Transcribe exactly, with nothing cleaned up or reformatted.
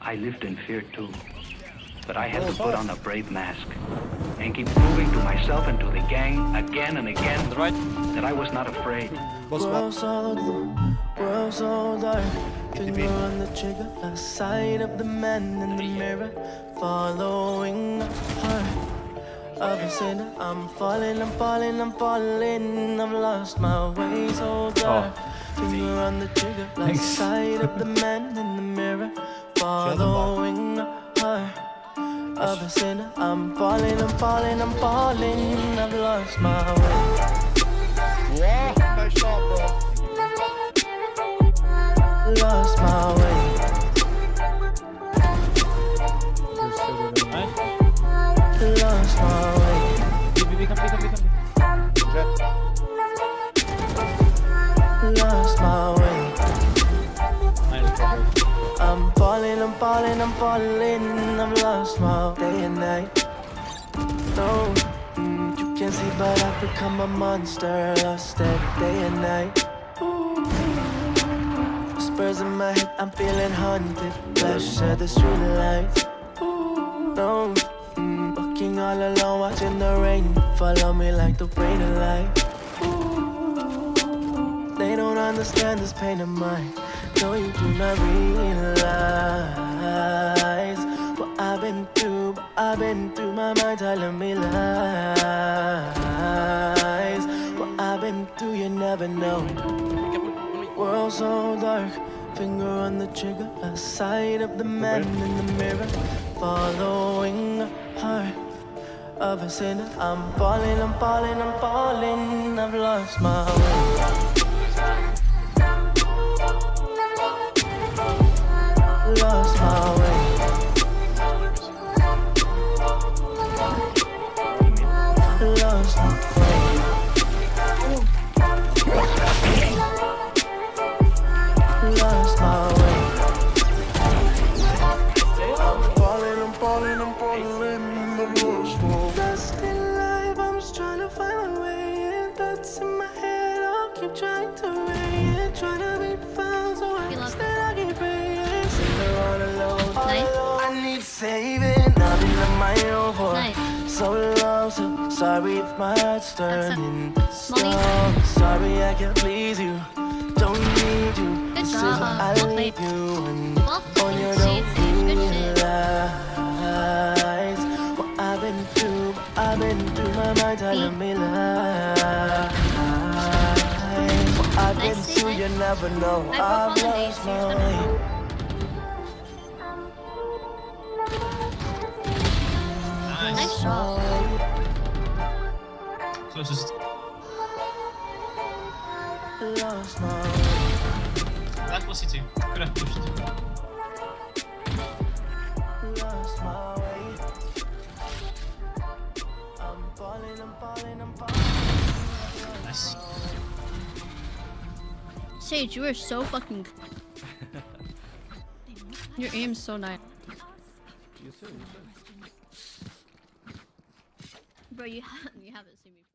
I lived in fear too. But I had to put on a brave mask and keep proving to myself and to the gang again and again The right. that I was not afraid. World so, world so dark. Finger on the trigger, a sight of the man in the mirror, following the heart of a sinner. I'm falling, I'm falling, I'm falling. I've lost my way so dark. Finger on the trigger, a sight of the man in the mirror, following the heart of a sinner. I'm falling, I'm falling, I'm falling. I've lost my way. Yeah, nice shot, bro. Lost my way. Lost my way. Lost my way. I'm falling, I'm falling, I'm falling. I've lost my day and night. No, mm, you can't see, but I've become a monster. Lost every day and night. Spurs in my head, I'm feeling haunted. Flash of the street lights. No, mm, walking all alone, watching the rain follow me like the rain of light. They don't understand this pain of mine. No, you do not realize what I've been through. What I've been through, my mind telling me lies. What I've been through, you never know. World so dark, finger on the trigger, a sight of the man in the mirror, following the heart of a sinner. I'm falling, I'm falling, I'm falling. I've lost my way. Lost my way. Lost my way. Lost my way. I'm falling, I'm falling, I'm falling. I'm lost my way. Lost in life, I'm just trying to find my way. And thoughts in my head, I'll keep trying to rein it, trying to be found, so I instead I keep praying. All alone, all alone. I need saving. I've been on my own for Nice. so long. So sorry if my heart's turning stone. Sorry I can't please you. Don't need you. Good This job. is what I Well leave played. you. And Well on your played, don't Sage. Good shit. realize what I've been through. What I've been through. My mind telling me lies. What I've been Nice, through, Sage. you never know. I I've broke all the lost days, my you're way. Nice shot. Closest. Lost my way. That was it too. Could have pushed. Lost my way. I'm falling, I'm falling, I'm falling. Nice. Sage, you are so fucking. Your aim's so nice. Bro, you haven't you haven't seen me.